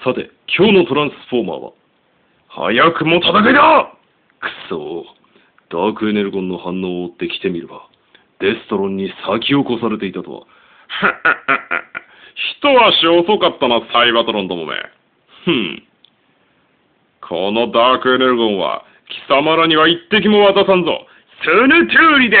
さて、今日のトランスフォーマーは、早くも戦いだ。くそ、ダークエネルゴンの反応を追ってきてみるが、デストロンに先を越されていたとは。 一足遅かったな、サイバトロンどもめ。このダークエネルゴンは、貴様らには一滴も渡さんぞ。その通りだ。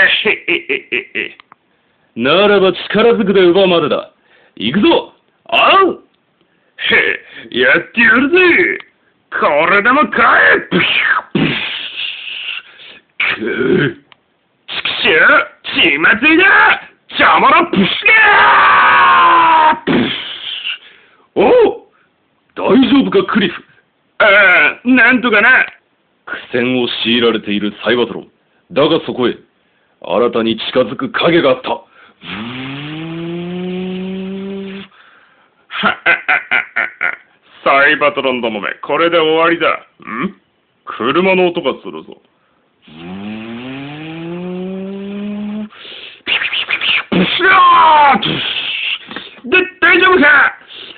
ならば力ずくで奪うまでだ。行くぞ。あう。 やってやるぜ。これでもかえ。くぅ。ちくしょう。血祭りだ。邪魔なプシャー。 おう。大丈夫か、クリフ。 なんとかな。 苦戦を強いられているサイバトロン。だがそこへ、新たに近づく影があった。 サイバトロンどもめ、これで終わりだ。車の音がするぞ。大丈夫か。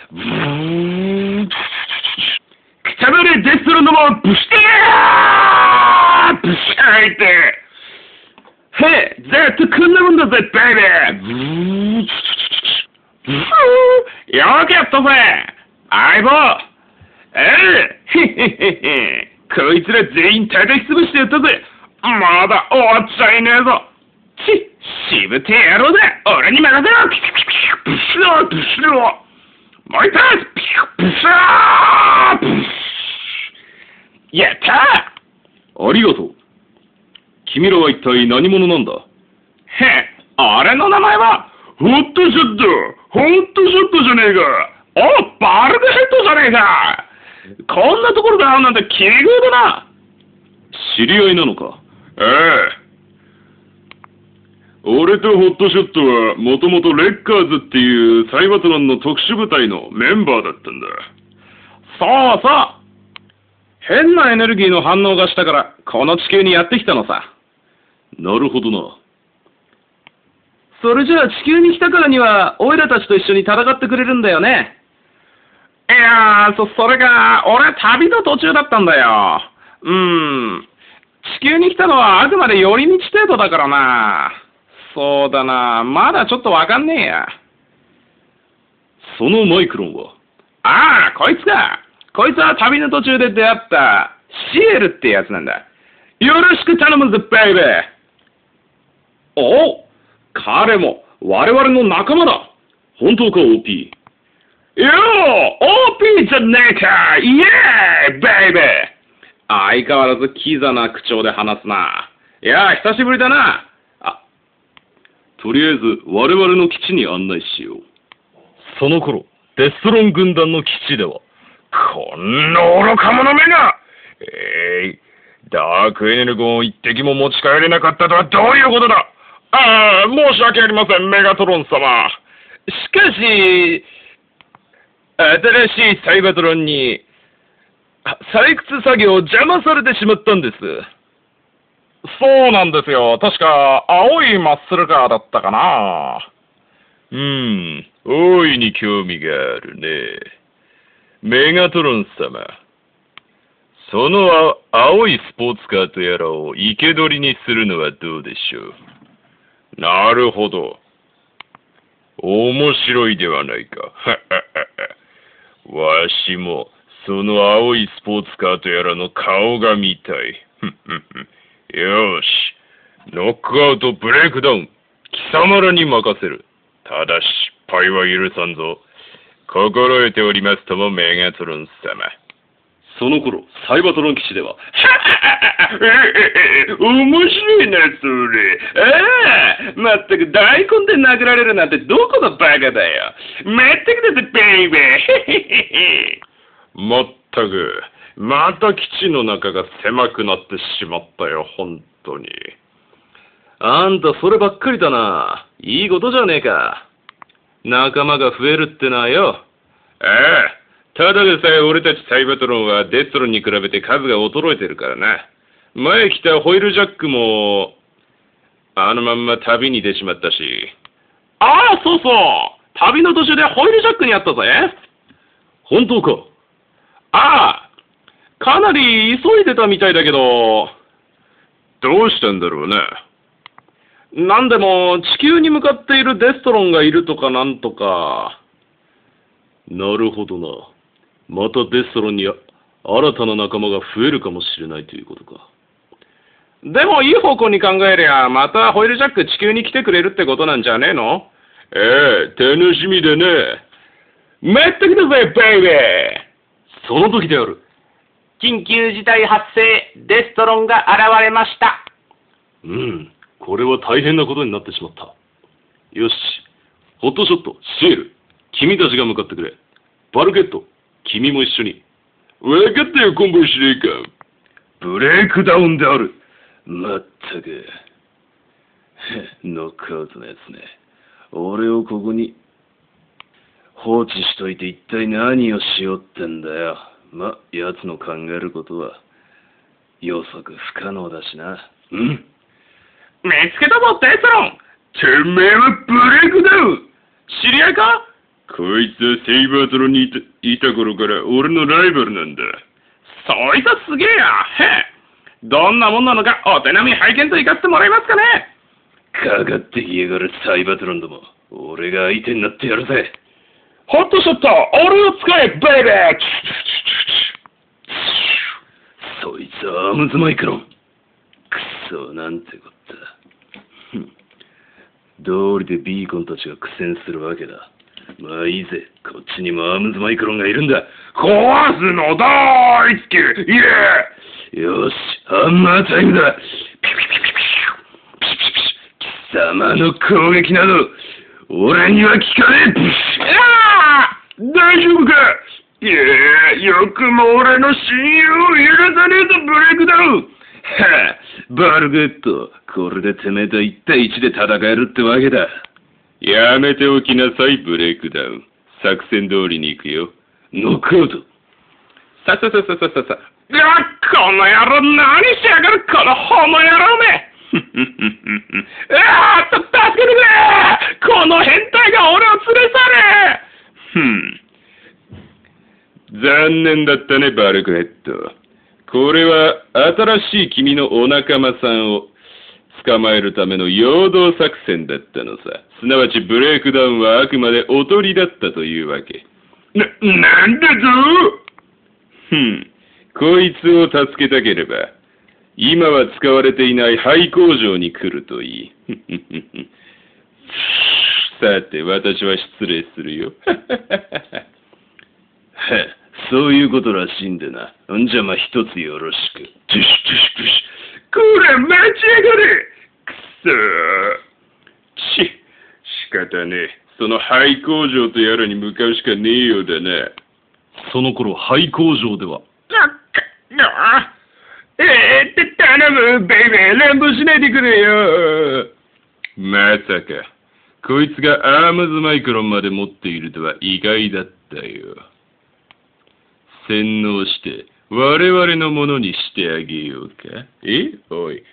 くたばれデストロンども、ブシャーブシャーって。ずっとこんなもんだぜ、ベイベー。よくやったぜ、相棒。こいつら全員叩き潰してやったぜ。まだ終わっちゃいねえぞ。しぶてえ野郎だ。俺に任せろ。ブシローブシロー。もう一発。ブシャー。やったありがとう。君らは一体何者なんだ。 俺の名前はホットショット。ホットショットじゃねえか。バルクヘッドじゃねえか。こんなところで会うなんて奇遇だな。 知り合いなのか。 俺とホットショットはもともとレッカーズっていうサイバトロンの特殊部隊のメンバーだったんだ。そうそう。変なエネルギーの反応がしたからこの地球にやってきたのさ。 なるほどな。 それじゃあ地球に来たからにはオイラたちと一緒に戦ってくれるんだよね。 いやー、それが俺は旅の途中だったんだよ。地球に来たのはあくまで寄り道程度だからな。そうだな、まだちょっとわかんねえや。 そのマイクロンは。 こいつか。こいつは旅の途中で出会ったシエルってやつなんだ。よろしく頼むぜ、ベイベー。彼も我々の仲間だ。 本当か、OP。 よー、OP じゃねえか。イエーイ、ベイベー。相変わらずキザな口調で話すな。いやー、久しぶりだな。 とりあえず我々の基地に案内しよう。その頃、デストロン軍団の基地では、 こんな愚か者めが、ダークエネルゴンを一滴も持ち帰れなかったとはどういうことだ。申し訳ありません、メガトロン様。しかし、新しいサイバトロンに採掘作業を邪魔されてしまったんです。そうなんですよ。確か青いマッスルガーだったかな。 大いに興味があるね。メガトロン様。その青いスポーツカーとやらを生け捕りにするのはどうでしょう。 なるほど。 面白いではないか。わしもその青いスポーツカーとやらの顔が見たい。よし。ノックアウトブレイクダウン。貴様らに任せる。ただ失敗は許さんぞ。心得ておりますとも、メガトロン様。その頃、サイバトロン基地では、 面白いな、それ。まったく大根で殴られるなんてどこのバカだよ。まったくだぜ、ベイベー。まったく、また基地の中が狭くなってしまったよ、本当に。あんた、そればっかりだな。いいことじゃねえか。仲間が増えるってのはよ。ただでさえ俺たちサイバトロンはデストロンに比べて数が衰えてるからな。前来たホイールジャックも、あのまんま旅に出ちまったし。 そうそう。旅の途中でホイールジャックにあったぜ。 本当か。 ああ、かなり急いでたみたいだけど、どうしたんだろうね。なんでも地球に向かっているデストロンがいるとかなんとか。なるほどな。またデストロンに新たな仲間が増えるかもしれないということか。でもいい方向に考えりゃ、またホイールジャック地球に来てくれるってことなんじゃねえの？ええ、楽しみだね。待ってください、ベイベー。その時である。 緊急事態発生、デストロンが現れました。 これは大変なことになってしまった。よし、ホットショット、シエル、君たちが向かってくれ。バルケット、君も一緒に。分かったよ、コンボイ司令官。ブレイクダウンである。まったく。ノックアウトのやつね。俺をここに放置しといて一体何をしようってんだよ。ま、奴の考えることは予測不可能だしな。 見つけたぞ、デストロン。てめえはブレイクダウン。 知り合いか？こいつはセイバートロにいた頃から俺のライバルなんだ。 そいつはすげえや。どんなもんなのかお手並み拝見と行かせてもらえますかね。 かかってきやがるサイバトロンども。俺が相手になってやるぜ。 ホットショット、俺を使え、ベイベー。 そいつはアームズマイクロン。くそ、なんてこった。道理でビーコンたちが苦戦するわけだ。まあいいぜ、こっちにもアームズマイクロンがいるんだ。 壊すの大好き。イエー。よし、ハンマータイムだ。ピピピピピピピピピ。貴様の攻撃など俺には効かねえ。 大丈夫か。いや、よくも俺の親友を許さねえぞ、ブレイクダウン。 バルゲット、これでてめえと1対1で戦えるってわけだ。やめておきなさい、ブレイクダウン。作戦通りに行くよ。ノックアウト。 さ。この野郎何しやがる、このホモ野郎め。助けてくれ。この変態が俺を連れ去れ。残念だったね、バルクヘッド。これは新しい君のお仲間さんを捕まえるための陽動作戦だったのさ。すなわちブレイクダウンはあくまでおとりだったというわけ。 なんだぞ。 こいつを助けたければ、今は使われていない廃工場に来るといい。さて、私は失礼するよ。そういうことらしいんでな。んじゃまあ一つよろしく。 これ待ちやがれ。くそ。 仕方ねえ。その廃工場とやらに向かうしかねえようだな。その頃廃工場では。 頼む、ベイベー、乱暴しないでくれよ。 まさか、こいつがアームズマイクロンまで持っているとは意外だったよ。洗脳して、我々のものにしてあげようか。おい。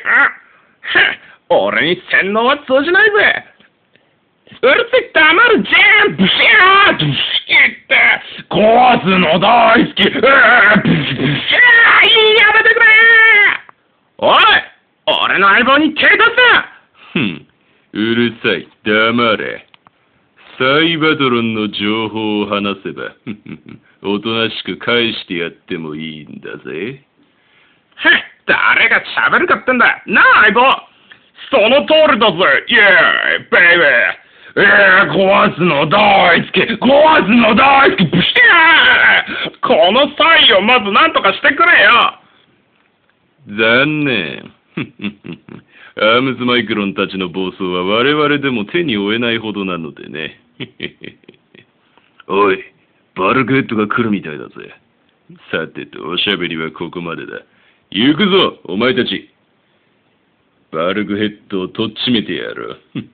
俺に洗脳は通じないぜ。うるせえ、黙るじゃん。ブシャーブシャー壊すの大好き。ブシャーやめてくれ。おい、俺の相棒に手出す。 うるさい、黙れ。サイバトロンの情報を話せば、おとなしく返してやってもいいんだぜ。 誰が喋るかってんだ。なあ、相棒。その通りだぜ。イェーイ、ベイベー。壊すの大好き。壊すの大好き。ブシャー。この際をまず何とかしてくれよ。 残念。アームズマイクロンたちの暴走は我々でも手に負えないほどなのでね。おい、バルクヘッドが来るみたいだぜ。さてと、おしゃべりはここまでだ。行くぞ、お前たち。バルクヘッドをとっちめてやろう。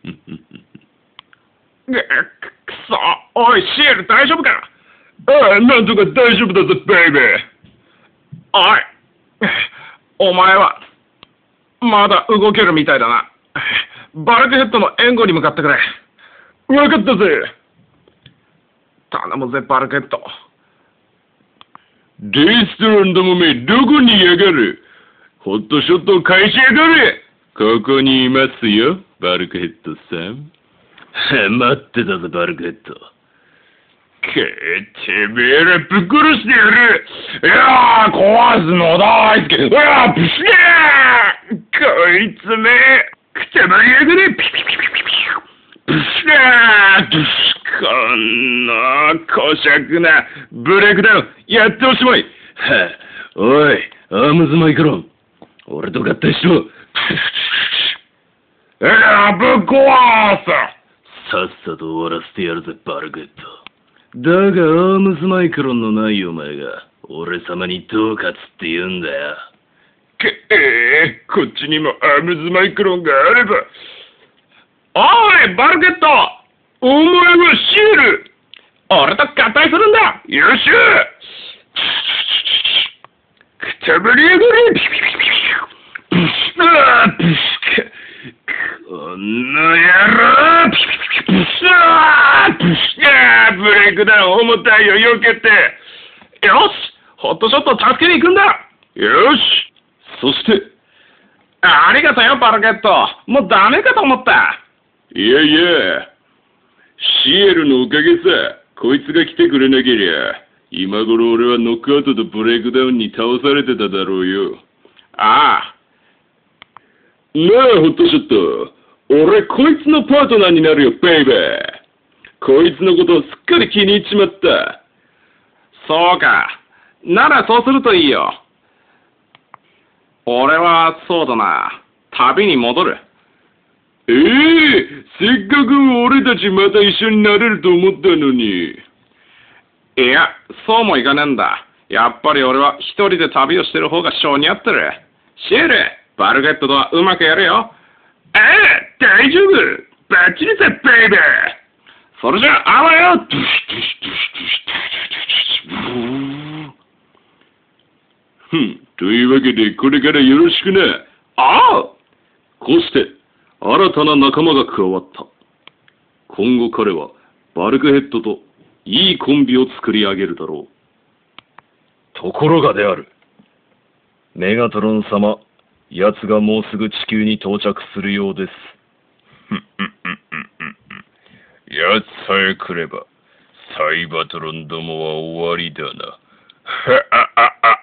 くそ、おい、シエル大丈夫か。なんとか大丈夫だぜ、ベイベー。おい、お前はまだ動けるみたいだな。バルクヘッドの援護に向かってくれ。分かったぜ。頼むぜ、バルクヘッド。 デストロンどもめ、どこにやがる？ホットショットを返しやがれ！ここにいますよ、バルクヘッドさん。待ってたぞ、バルクヘッド。てめえらぶっ殺してやる！いやー、壊すの大好き！うわー、ブシャー！こいつめ、くたばりやがれ！ピピピピピピブシャー！ブシこんなこしゃくなブレイクダウンやっておしまい！おい、アームズマイクロン。俺と合体しろ！ぶっ壊す！さっさと終わらせてやるぜ、バルクヘッド。だが、アームズマイクロンのないお前が、俺様にどう勝つって言うんだよ。こっちにもアームズマイクロンがあれば。おい、バルクヘッド！お前はシール！俺と合体するんだ！よっしゃ！くたばりやがれ！こんな野郎！ブレイクダウン重たいよ、避けて。よし！ホットショットを助けに行くんだ！よし！そして、ありがとうよ、バルケット。もうダメかと思った。いやいや、シエルのおかげさ。こいつが来てくれなけりゃ、今頃俺はノックアウトとブレイクダウンに倒されてただろうよ。ああ。なあ、ホットショット。俺、こいつのパートナーになるよ、ベイベー。こいつのことをすっかり気に入っちまった。そうか。ならそうするといいよ。俺は、そうだな。旅に戻る。せっかく俺たちまた一緒になれると思ったのに。いや、そうもいかねえんだ。やっぱり俺は一人で旅をしてる方が性に合ってる。シエル、バルゲットとはうまくやるよ。大丈夫。バッチリさ、ベイベー。それじゃあ、あわよ。というわけで、これからよろしくな。ああ！こうして、新たな仲間が加わった。今後彼は、バルクヘッドといいコンビを作り上げるだろう。 ところがである。メガトロン様、奴がもうすぐ地球に到着するようです。 奴さえ来れば、サイバトロンどもは終わりだな。